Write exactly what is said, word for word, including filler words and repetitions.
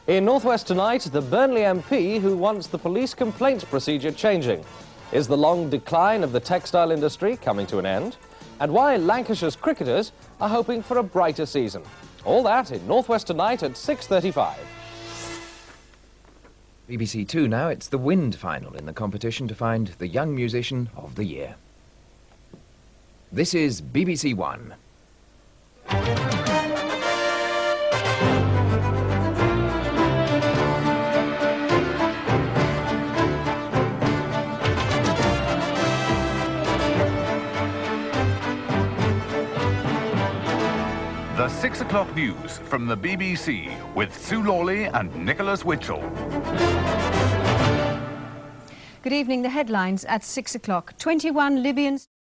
In North West tonight, the Burnley M P who wants the police complaints procedure changing. Is the long decline of the textile industry coming to an end? And why Lancashire's cricketers are hoping for a brighter season. All that in North West tonight at six thirty-five. B B C Two now, it's the Wind final in the competition to find the Young Musician of the Year. This is B B C One. The six o'clock news from the B B C with Sue Lawley and Nicholas Witchell. Good evening. The headlines at six o'clock. twenty-one Libyans